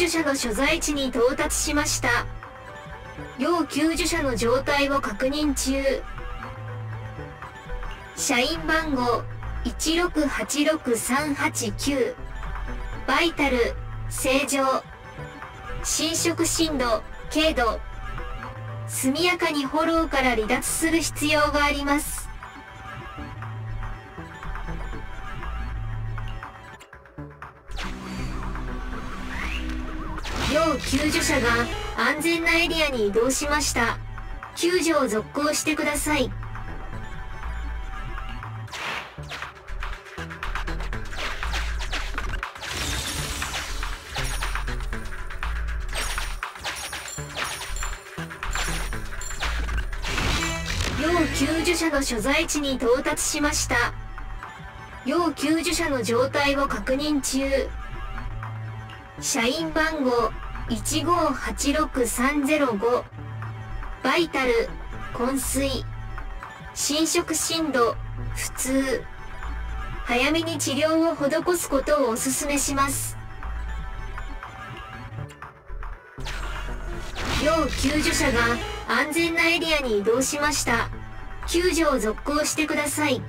助者の所在地に到達しました。要救助者の状態を確認中。社員番号1686389。バイタル正常。侵食深度軽度。速やかにフォローから離脱する必要があります。要救助者が安全なエリアに移動しました。救助を続行してください。要救助者の所在地に到達しました。要救助者の状態を確認中。社員番号1586305。バイタル昏睡。侵食深度普通。早めに治療を施すことをお勧めします。要救助者が安全なエリアに移動しました。救助を続行してください。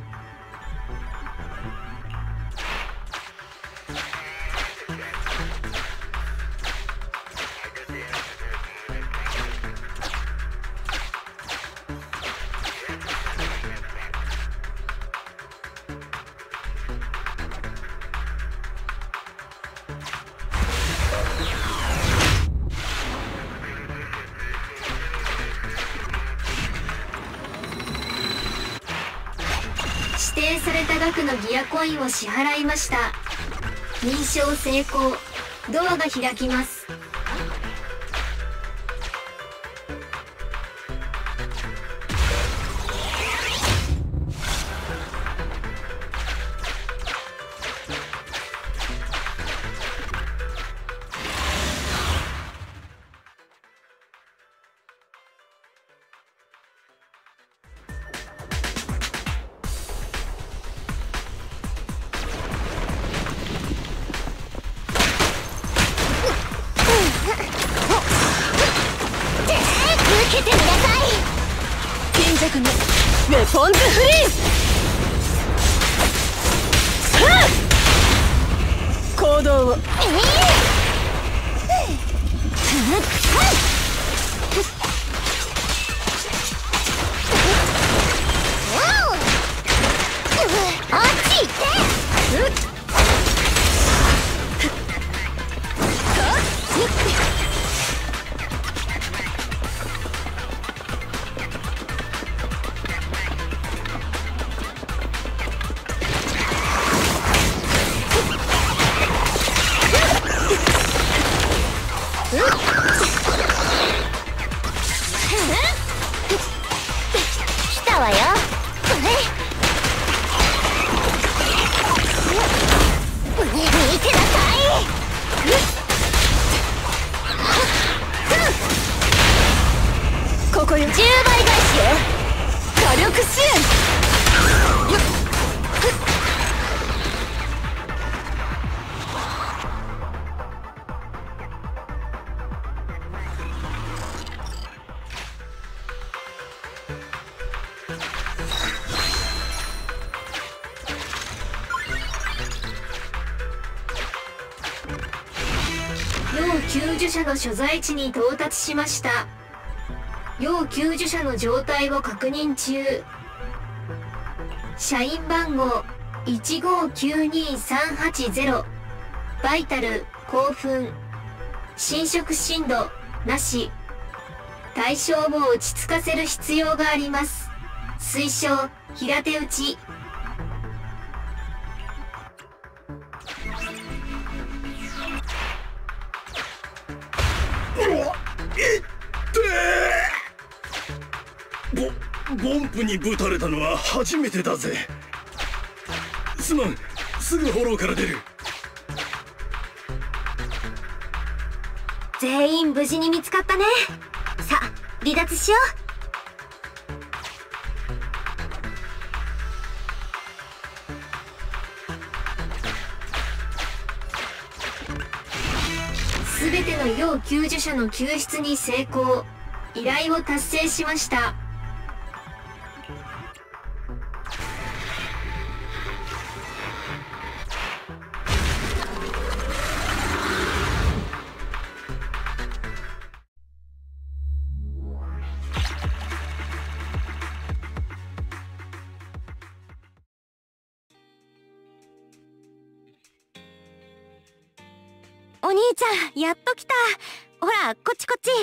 指定された額のギアコインを支払いました。認証成功。ドアが開きます。受けてみなさい。貧弱にウェポンズフリー。行動を。あっち行って。来たわよ。見てなさい。ここよ。10倍返しよ。火力支援。要救助者の所在地に到達しました。要救助者の状態を確認中。社員番号1592380。バイタル興奮。侵食深度なし。対象を落ち着かせる必要があります。推奨平手打ち。 ボンプにぶたれたのは初めてだぜ。すまん、すぐフォローから出る。 全員無事に見つかったね。さあ離脱しよう。すべての要救助者の救出に成功。依頼を達成しました。 お兄ちゃん、やっと来た。ほら、こっちこっち。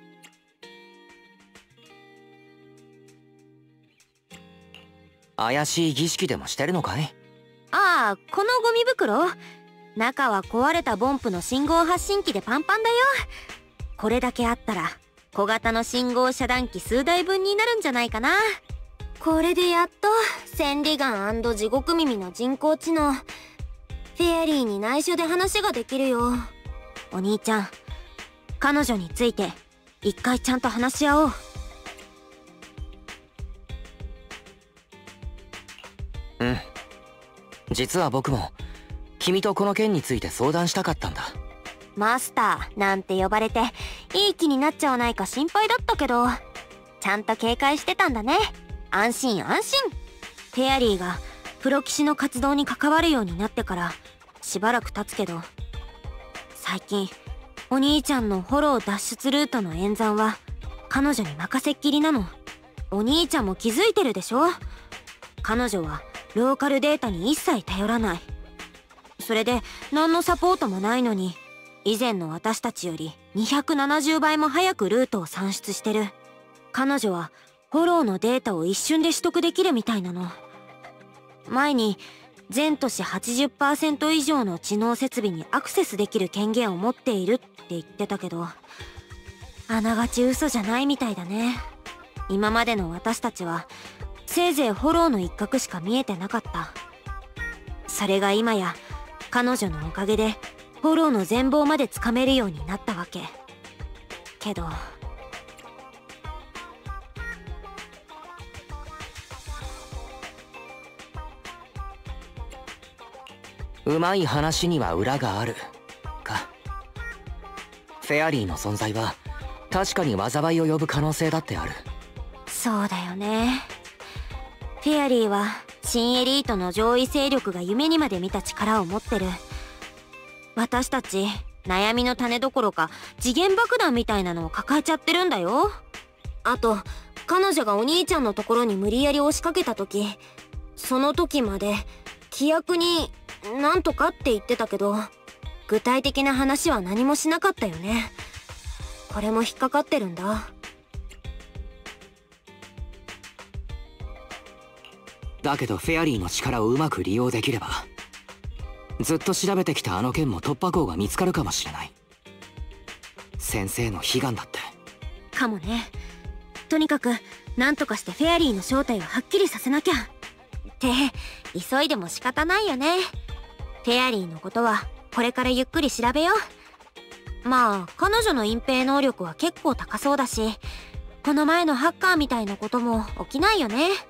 怪しい儀式でもしてるのかい？ ああ、このゴミ袋、中は壊れたボンプの信号発信機でパンパンだよ。これだけあったら小型の信号遮断機数台分になるんじゃないかな。これでやっと千里眼&地獄耳の人工知能フェアリーに内緒で話ができるよ。お兄ちゃん、彼女について一回ちゃんと話し合おう。 うん、実は僕も君とこの件について相談したかったんだ。 マスターなんて呼ばれていい気になっちゃわないか心配だったけど、ちゃんと警戒してたんだね。安心安心。フェアリーがプロ棋士の活動に関わるようになってからしばらく経つけど、最近お兄ちゃんのフォロー脱出ルートの演算は彼女に任せっきりなの。お兄ちゃんも気づいてるでしょ。彼女はローカルデータに一切頼らない。それで何のサポートもないのに、以前の私たちより270倍も早くルートを算出してる。彼女はフォローのデータを一瞬で取得できるみたいなの。前に全都市 80% 以上の知能設備にアクセスできる権限を持っているって言ってたけど、あながち嘘じゃないみたいだね。今までの私たちはせいぜいフォローの一角しか見えてなかった。それが今や彼女のおかげでフォローの全貌までつかめるようになったわけ。けどうまい話には裏があるか。フェアリーの存在は確かに災いを呼ぶ可能性だってある。 そうだよね。フェアリーは新エリートの上位勢力が夢にまで見た力を持ってる。私たち悩みの種どころか次元爆弾みたいなのを抱えちゃってるんだよ。あと彼女がお兄ちゃんのところに無理やり押しかけた時、その時まで規約になんとかって言ってたけど、具体的な話は何もしなかったよね。これも引っかかってるんだ。 だけどフェアリーの力をうまく利用できれば、ずっと調べてきたあの件も突破口が見つかるかもしれない。先生の悲願だって。 かもね。とにかくなんとかしてフェアリーの正体をはっきりさせなきゃって急いでも仕方ないよね。フェアリーのことはこれからゆっくり調べよう。まあ彼女の隠蔽能力は結構高そうだし、この前のハッカーみたいなことも起きないよね。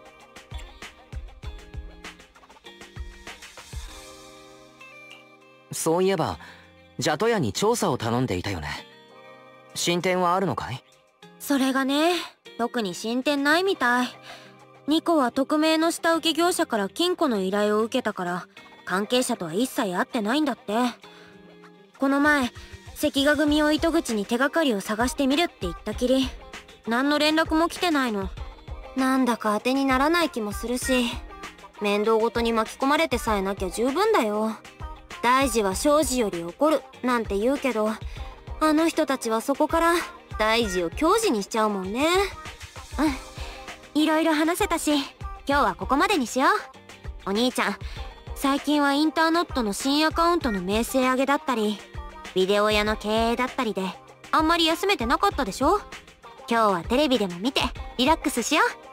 そういえばジャトヤに調査を頼んでいたよね。進展はあるのかい？ それがね、特に進展ないみたい。ニコは匿名の下請け業者から金庫の依頼を受けたから関係者とは一切会ってないんだって。この前関ヶ組を糸口に手がかりを探してみるって言ったきり何の連絡も来てないの。なんだか当てにならない気もするし、面倒ごとに巻き込まれてさえなきゃ十分だよ。大事は小事より起こるなんて言うけど、あの人たちはそこから大事を矜持にしちゃうもんね。いろいろ話せたし今日はここまでにしよう。お兄ちゃん、最近はインターノットの新アカウントの名声上げだったりビデオ屋の経営だったりであんまり休めてなかったでしょ。今日はテレビでも見てリラックスしよう。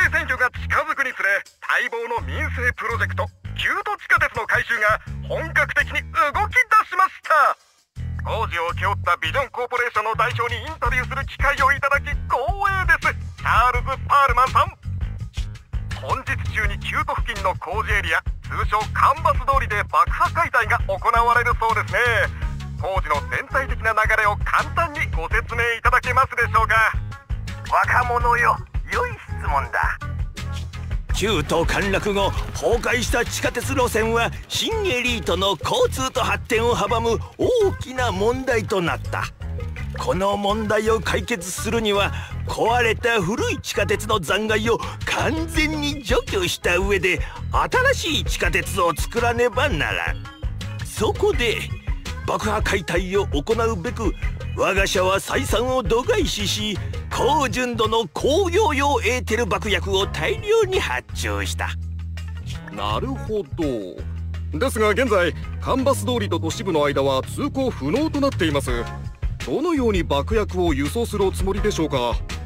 選挙が近づくにつれ、待望の民生プロジェクトキュート地下鉄の改修が本格的に動き出しました。工事を請け負ったビジョンコーポレーションの代表にインタビューする機会をいただき光栄です。チャールズ・パールマンさん、本日中にキュート付近の工事エリア、通称カンバス通りで爆破解体が行われるそうですね。工事の全体的な流れを簡単にご説明いただけますでしょうか。 若者よ、良い質問だ。 キュート陥落後崩壊した地下鉄路線は新エリートの交通と発展を阻む大きな問題となった。この問題を解決するには壊れた古い地下鉄の残骸を完全に除去した上で新しい地下鉄を作らねばならん。そこで爆破解体を行うべく我が社は採算を度外視し、高純度の工業用エーテル爆薬を大量に発注した。 なるほど。ですが現在カンバス通りと都市部の間は通行不能となっています。どのように爆薬を輸送するおつもりでしょうか。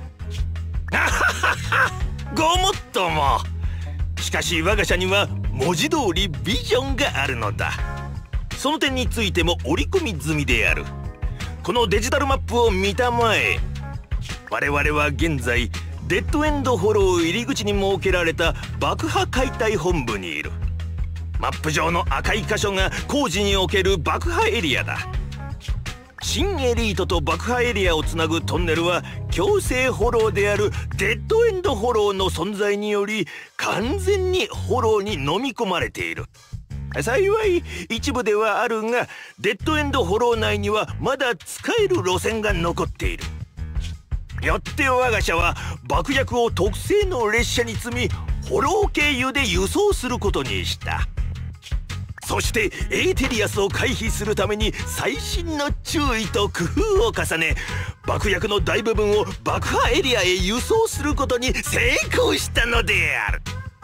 ごもっとも。しかし我が社には文字通りビジョンがあるのだ。その点についても織り込み済みである。このデジタルマップを見たまえ。我々は現在デッドエンドフォロー入り口に設けられた爆破解体本部にいる。マップ上の赤い箇所が工事における爆破エリアだ。新エリートと爆破エリアをつなぐトンネルは強制フォローであるデッドエンドフォローの存在により完全にフォローに飲み込まれている。幸い一部ではあるが、デッドエンドフォロー内にはまだ使える路線が残っている。よって我が社は爆薬を特製の列車に積みフォロー経由で輸送することにした。そしてエーテリアスを回避するために細心の注意と工夫を重ね、爆薬の大部分を爆破エリアへ輸送することに成功したのである。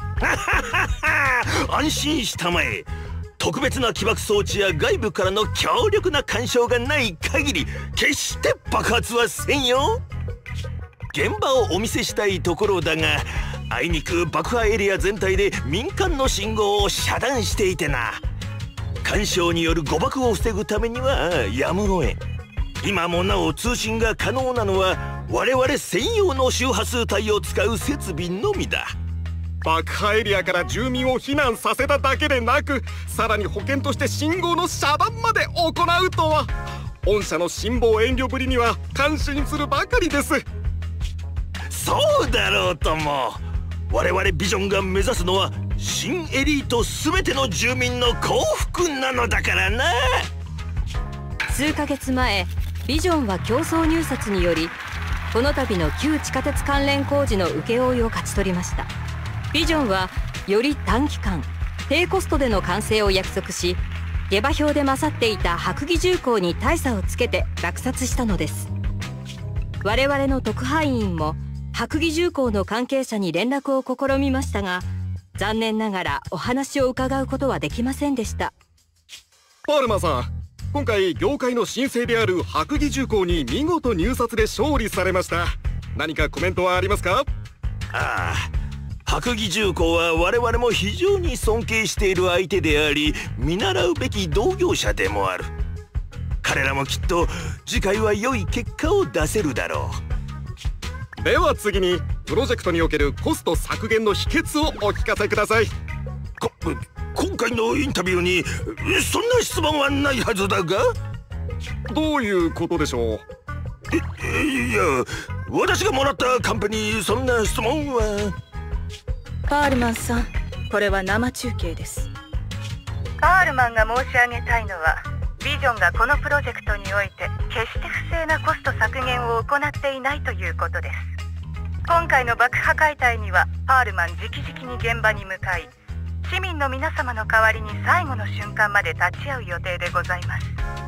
安心したまえ。特別な起爆装置や外部からの強力な干渉がない限り決して爆発はせんよ。現場をお見せしたいところだが、あいにく爆破エリア全体で民間の信号を遮断していてな。干渉による誤爆を防ぐためにはやむを得ん。今もなお通信が可能なのは我々専用の周波数帯を使う設備のみだ。 爆破エリアから住民を避難させただけでなく、さらに保険として信号の遮断まで行うとは、御社の辛抱遠慮ぶりには感心するばかりです。 そうだろうとも。我々ビジョンが目指すのは新エリート全ての住民の幸福なのだからな。 数ヶ月前、ビジョンは競争入札によりこの度の旧地下鉄関連工事の請負を勝ち取りました。ビジョンはより短期間低コストでの完成を約束し、下馬評で勝っていた白木重工に大差をつけて落札したのです。我々の特派員も白木重工の関係者に連絡を試みましたが、残念ながらお話を伺うことはできませんでした。 パールマンさん、今回業界の新星である白木重工に見事入札で勝利されました。何かコメントはありますか？ ああ、白木重工は我々も非常に尊敬している相手であり、見習うべき同業者でもある。彼らもきっと次回は良い結果を出せるだろう。では次にプロジェクトにおけるコスト削減の秘訣をお聞かせください。 今回のインタビューにそんな質問はないはずだが。 どういうことでしょう？ いや、私がもらったカンペにそんな質問は。 パールマンさん、これは生中継です。 パールマンが申し上げたいのは、ビジョンがこのプロジェクトにおいて決して不正なコスト削減を行っていないということです。今回の爆破解体にはパールマン直々に現場に向かい、市民の皆様の代わりに最後の瞬間まで立ち会う予定でございます。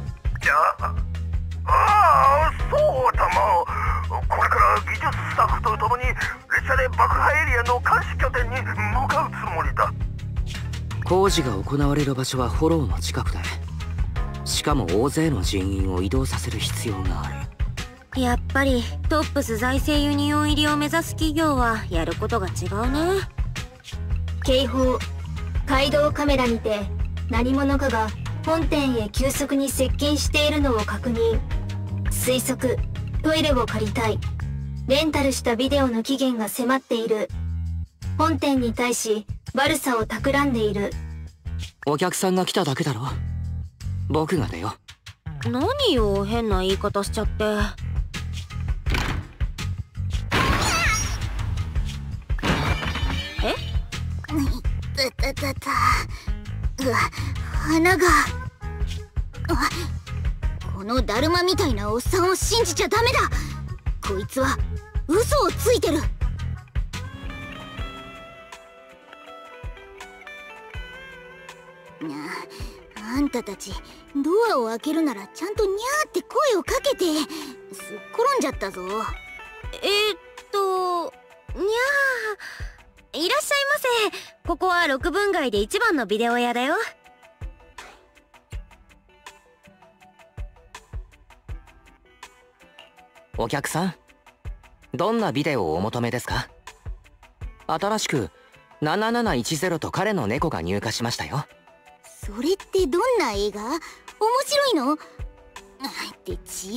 そうだもう。これから技術スタッフと共に列車で爆破エリアの監視拠点に向かうつもりだ。 工事が行われる場所はフォローの近くで、しかも大勢の人員を移動させる必要がある。 やっぱりトップス財政ユニオン入りを目指す企業はやることが違うね。 警報。街道カメラにて何者かが本店へ急速に接近しているのを確認。推測。トイレを借りたい。レンタルしたビデオの期限が迫っている。本店に対し悪さを企んでいる。 お客さんが来ただけだろ。僕が出よ。 何よ、変な言い方しちゃって。え？ 鼻が。このだるまみたいなおっさんを信じちゃダメだ。こいつは嘘をついてる。あんたたちドアを開けるならちゃんとニャーって声をかけて。すっ転んじゃったぞ。 にゃー、いらっしゃいませ。ここは6分街で一番のビデオ屋だよ。 お客さん、どんなビデオをお求めですか？新しく7710と彼の猫が入荷しましたよ。 それってどんな映画？面白いの？って違う。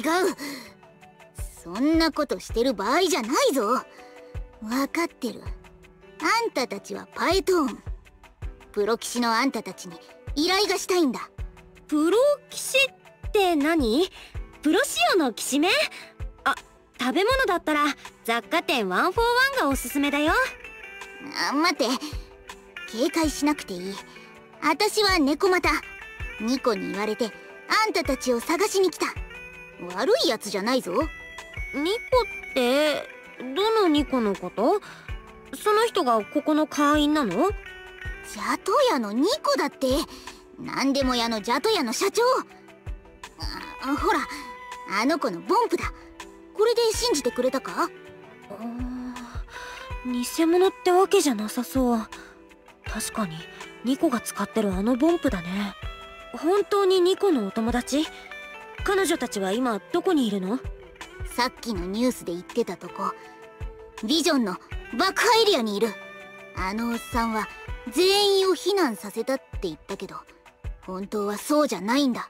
そんなことしてる場合じゃないぞ。分かってる。あんたたちはパエトーン。プロ棋士のあんたたちに依頼がしたいんだ。 プロ棋士って何？プロ仕様の棋士名？あ、食べ物だったら雑貨店141がおすすめだよ。 待って、警戒しなくていい。私は猫又。ニコに言われてあんたたちを探しに来た。悪いやつじゃないぞ。 ニコってどのニコのこと？その人がここの会員なの？ ジャト屋のニコだって。何でも屋のジャト屋の社長。ほら、あの子のボンプだ。これで信じてくれたか？ 偽物ってわけじゃなさそう。確かにニコが使ってるあのボンプだね。本当にニコのお友達？彼女たちは今どこにいるの？ さっきのニュースで言ってたとこ、ビジョンの爆破エリアにいる。あのおっさんは全員を避難させたって言ったけど、本当はそうじゃないんだ。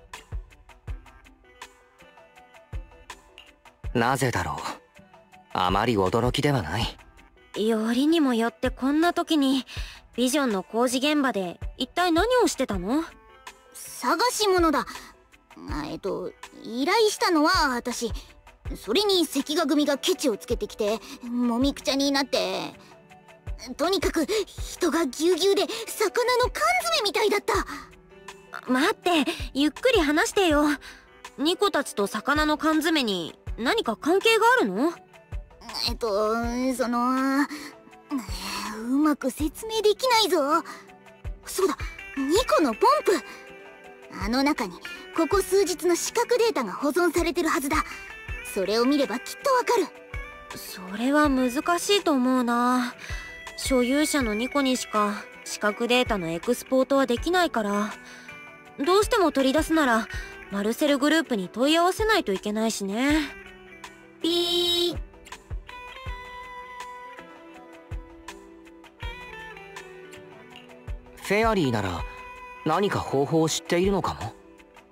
なぜだろう。あまり驚きではない。 よりにもよってこんな時にビジョンの工事現場で一体何をしてたの？ 探し物だ。依頼したのは私。それに関ヶ組がケチをつけてきてもみくちゃになって。とにかく人がぎゅうぎゅうで魚の缶詰みたいだった。 待って、ゆっくり話してよ。ニコたちと魚の缶詰に何か関係があるの？ うまく説明できないぞ。そうだ、ニコのポンプ。あの中にここ数日の視覚データが保存されてるはずだ。それを見ればきっとわかる。 それは難しいと思うな。所有者のニコにしか視覚データのエクスポートはできないから、どうしても取り出すならマルセルグループに問い合わせないといけないしね。 ピー。 フェアリーなら何か方法を知っているのかも。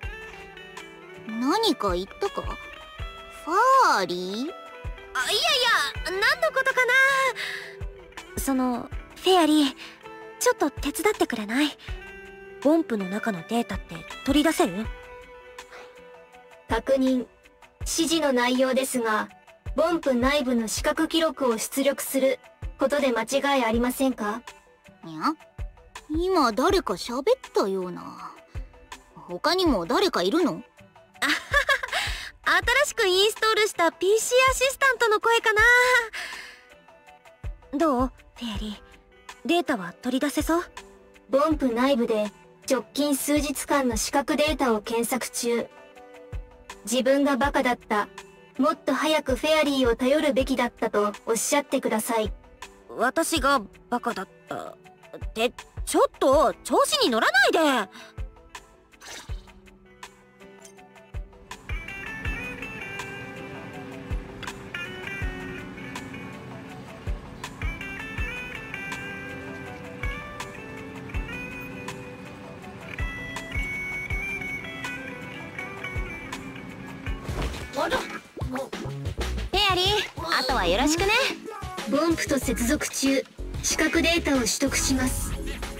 何か言ったか？ファーリー？ いやいや、何のことかな。フェアリー、ちょっと手伝ってくれない？ボンプの中のデータって取り出せる？ 確認。指示の内容ですが、ボンプ内部の視覚記録を出力することで間違いありませんか？ いや、今誰か喋ったような。他にも誰かいるの？ 新しくインストールした PC アシスタントの声かな。どう？フェアリー、データは取り出せそう？ ボンプ内部で直近数日間の視覚データを検索中。自分がバカだった。もっと早くフェアリーを頼るべきだったとおっしゃってください。 私がバカだったって、ちょっと調子に乗らないで。 アリー、あとはよろしくね。 ボンプと接続中。視覚データを取得します。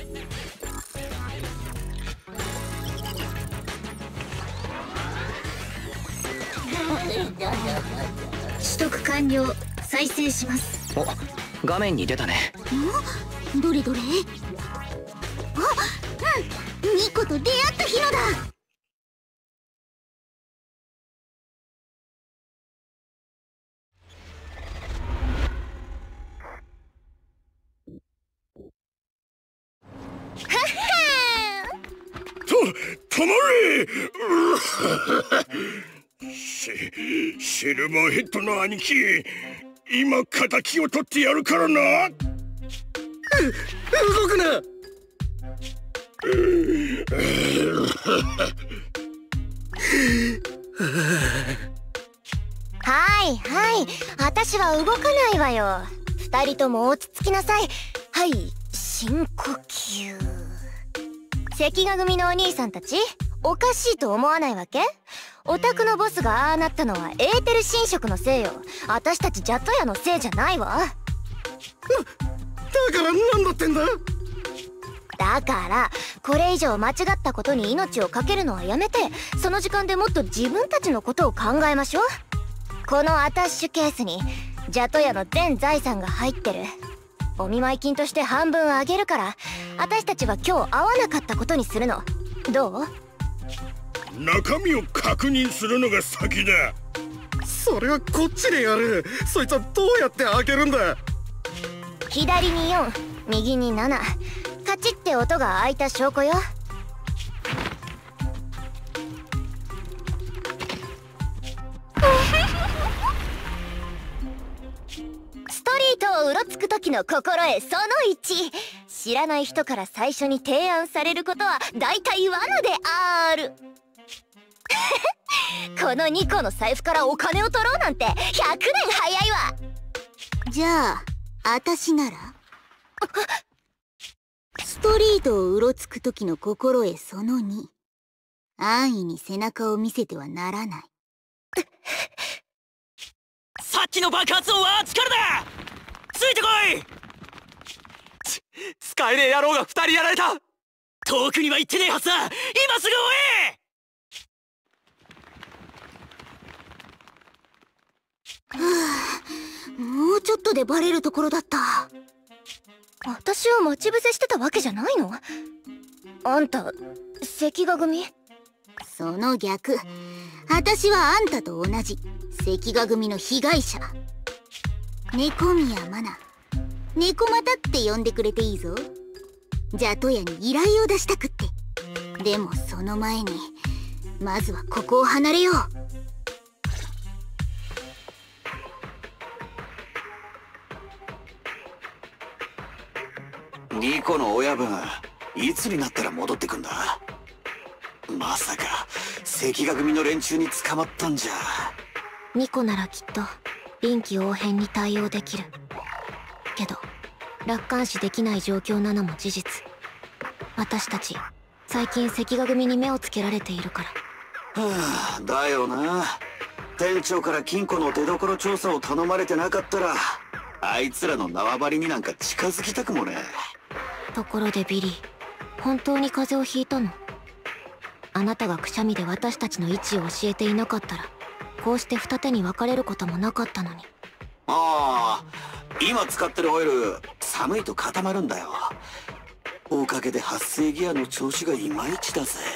取得完了。再生します。 お、画面に出たね。 どれどれ。あ、うん、ニコと出会った日のだ。 止まれシルバーヘッドの兄貴、今敵を取ってやるからな。動くな。 はいはい、私は動かないわよ。二人とも落ち着きなさい。はい、深呼吸。関ヶ組のお兄さんたち、おかしいと思わないわけ？オタクのボスがああなったのはエーテル侵食のせいよ。私たちジャット屋のせいじゃないわ。 だから何だってんだ？ だからこれ以上間違ったことに命を懸けるのはやめて、その時間でもっと自分たちのことを考えましょう。このアタッシュケースにジャット屋の全財産が入ってる。お見舞い金として半分あげるから、私たちは今日会わなかったことにするの。どう？ 中身を確認するのが先だ。 それはこっちでやる。そいつはどうやって開けるんだ？ 左に4、右に7。カチッって音が開いた証拠よ。ストリートをうろつく時の心得その1。知らない人から最初に提案されることは大体罠である。この2個の財布からお金を取ろうなんて100年早いわ。 じゃあ私ならストリートをうろつく時の心得その2。安易に背中を見せてはならない。 さっきの爆発音はあっちからだ。ついてこい。使えねえ野郎が2人やられた。遠くには行ってねえはずだ。今すぐ追え。もうちょっとでバレるところだった。 私を待ち伏せしてたわけじゃないの？あんた関ヶ組？ その逆。私はあんたと同じ関ヶ組の被害者。猫宮マナ、猫又って呼んでくれていいぞ。ジャトヤに依頼を出したくって。でもその前にまずはここを離れよう。 ニコの親分、いつになったら戻ってくんだ？まさか関ヶ組の連中に捕まったんじゃ。 ニコならきっと臨機応変に対応できるけど、楽観視できない状況なのも事実。私たち最近関ヶ組に目をつけられているから。 はあ、だよな。店長から金庫の出所調査を頼まれてなかったら、あいつらの縄張りになんか近づきたくもね。 ところでビリー、本当に風邪をひいたの？あなたがくしゃみで私たちの位置を教えていなかったら、こうして二手に分かれることもなかったのに。 ああ、今使ってるオイル寒いと固まるんだよ。おかげで発生ギアの調子がいまいちだぜ。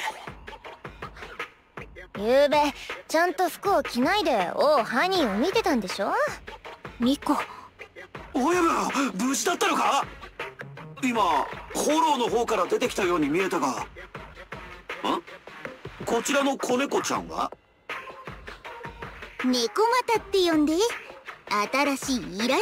ゆうべちゃんと服を着ないでハニーを見てたんでしょ？ニコ。 親分、無事だったのか？今ホローの方から出てきたように見えたが。ん？こちらの子猫ちゃんは？ 猫又って呼んで。新しい依頼人だ。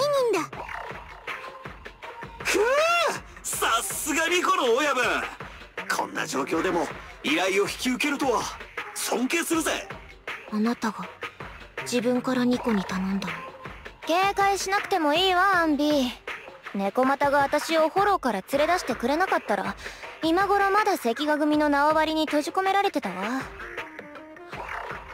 ふぅ、さすがニコの親分。こんな状況でも依頼を引き受けるとは尊敬するぜ。 あなたが自分からニコに頼んだの？警戒しなくてもいいわ、アンビー。猫又が私をフォローから連れ出してくれなかったら、今頃まだ関ヶ組の縄張りに閉じ込められてたわ。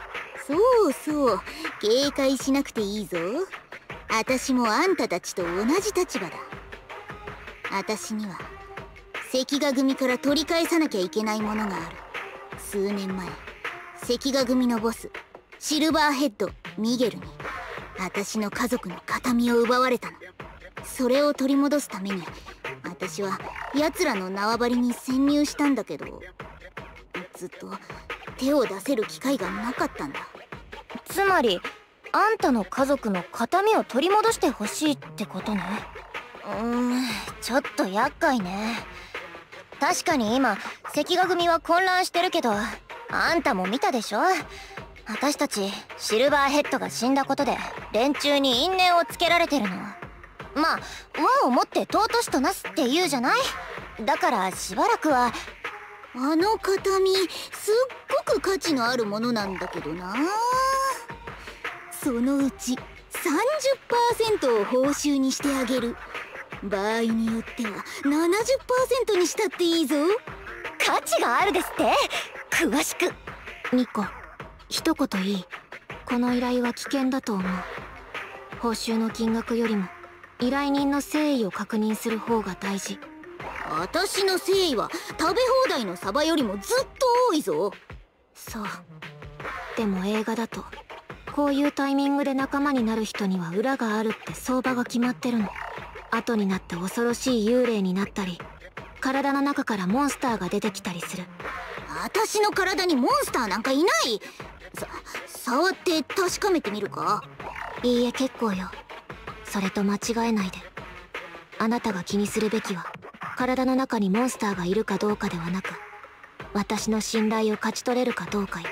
そうそう、警戒しなくていいぞ。私もあんたたちと同じ立場だ。私には関ヶ組から取り返さなきゃいけないものがある。数年前、関ヶ組のボスシルバーヘッドミゲルに私の家族の形見を奪われたの。それを取り戻すために私は奴らの縄張りに潜入したんだけど、ずっと手を出せる機会がなかったんだ。 つまりあんたの家族の形見を取り戻してほしいってことね。ちょっと厄介ね。確かに今関ヶ組は混乱してるけど、あんたも見たでしょ。私たちシルバーヘッドが死んだことで連中に因縁をつけられてるの。まあ和をもって尊しとなすって言うじゃない。だからしばらくは。 あの形見すっごく価値のあるものなんだけどな。そのうち 30% を報酬にしてあげる。場合によっては 70% にしたっていいぞ。 価値があるですって。詳しく。 ニコ、一言いい？この依頼は危険だと思う。報酬の金額よりも依頼人の誠意を確認する方が大事。 私の誠意は食べ放題のサバよりもずっと多いぞ。 そう。でも映画だとこういうタイミングで仲間になる人には裏があるって相場が決まってるの。後になって恐ろしい幽霊になったり、体の中からモンスターが出てきたりする。 私の体にモンスターなんかいない。触って確かめてみるか？ いいえ、結構よ。それと間違えないで。あなたが気にするべきは体の中にモンスターがいるかどうかではなく、私の信頼を勝ち取れるかどうかよ。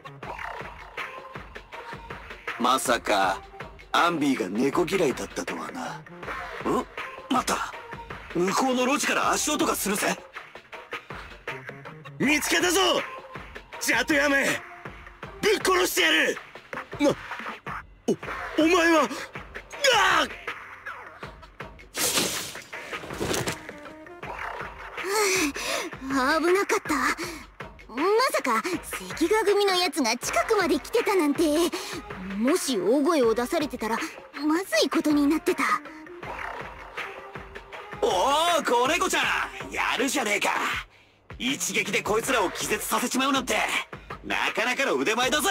まさかアンビーが猫嫌いだったとはな。待った、向こうの路地から足音がするぜ。 見つけたぞ。ジャトヤメ、ぶっ殺してやる。お前は危なかった。まさか関ヶ組のやつが近くまで来てたなんて。もし大声を出されてたらまずいことになってた。 おお、子猫ちゃん、やるじゃねえか。一撃でこいつらを気絶させちまうなんてなかなかの腕前だぜ。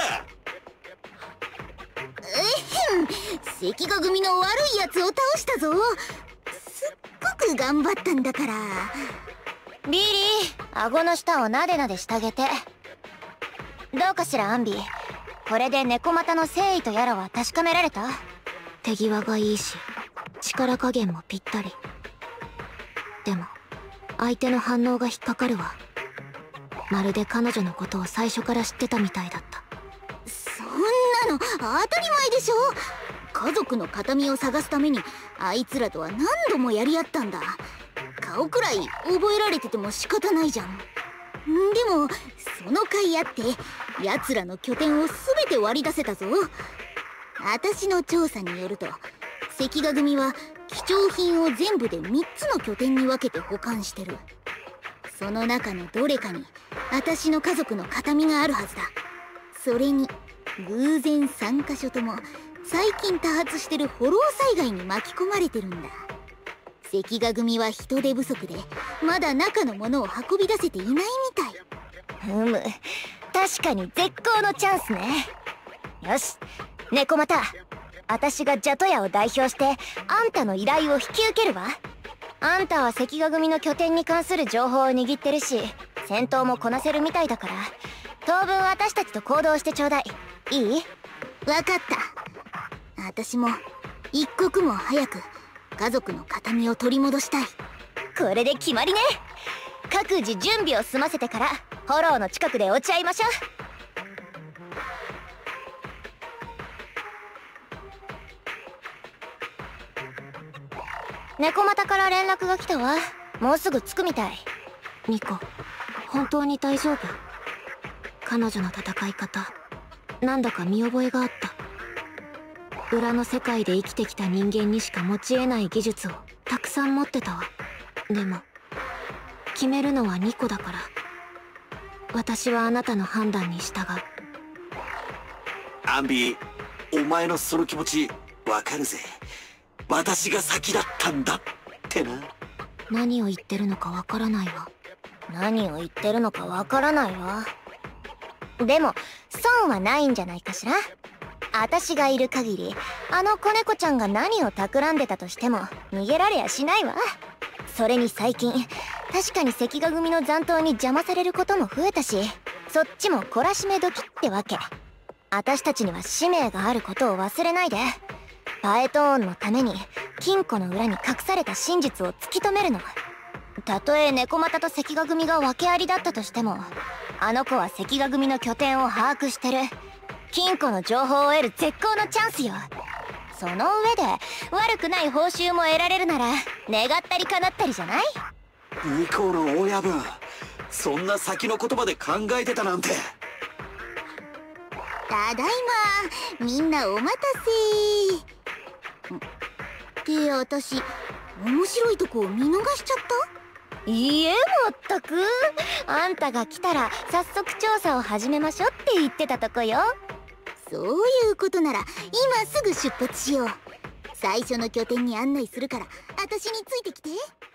関ヶ組の悪いやつを倒したぞ。すっごく頑張ったんだから。 ビリー、顎の下をなでなでしてあげて。どうかしらアンビー、これで猫股の誠意とやらは確かめられた？ 手際がいいし力加減もぴったり。でも相手の反応が引っかかるわ。まるで彼女のことを最初から知ってたみたいだった。 そんなの当たり前でしょ。家族の形見を探すためにあいつらとは何度もやり合ったんだ。顔くらい覚えられてても仕方ないじゃん。でもその甲斐あって奴らの拠点を全て割り出せたぞ。私の調査によると関ヶ組は貴重品を全部で3つの拠点に分けて保管してる。その中のどれかに私の家族の形見があるはずだ。それに偶然3カ所とも最近多発してるフォロー災害に巻き込まれてるんだ。関ヶ組は人手不足でまだ中のものを運び出せていないみたい。 確かに絶好のチャンスね。よし、猫股、私がジャトヤを代表してあんたの依頼を引き受けるわ。あんたは関ヶ組の拠点に関する情報を握ってるし、戦闘もこなせるみたいだから、当分私たちと行動してちょうだい。いい？ わかった。私も一刻も早く家族の形見を取り戻したい。 これで決まりね。各自準備を済ませてからフォローの近くで落ち合いましょう。猫股から連絡が来たわ。もうすぐ着くみたい。 ニコ、本当に大丈夫？彼女の戦い方、なんだか見覚えがあった。裏の世界で生きてきた人間にしか持ち得ない技術をたくさん持ってたわ。でも決めるのはニコだから、私はあなたの判断に従う。 アンビ、お前のその気持ちわかるぜ。私が先だったんだってな。 何を言ってるのかわからないわ。 何を言ってるのかわからないわ。でも損はないんじゃないかしら。私がいる限りあの子猫ちゃんが何を企んでたとしても逃げられやしないわ。それに最近確かに関ヶ組の残党に邪魔されることも増えたし、そっちも懲らしめ時ってわけ。私たちには使命があることを忘れないで。パエトーンのために金庫の裏に隠された真実を突き止めるの。たとえ猫又と関ヶ組が訳ありだったとしても、あの子は関ヶ組の拠点を把握してる。金庫の情報を得る絶好のチャンスよ。その上で悪くない報酬も得られるなら願ったり叶ったりじゃない？ ニコの親分、そんな先の言葉で考えてたなんて。 ただいま、みんなお待たせ。って私面白いとこを見逃しちゃった？いいえ、まったく。あんたが来たら早速調査を始めましょうって言ってたとこよ。そういうことなら今すぐ出発しよう。最初の拠点に案内するから私についてきて。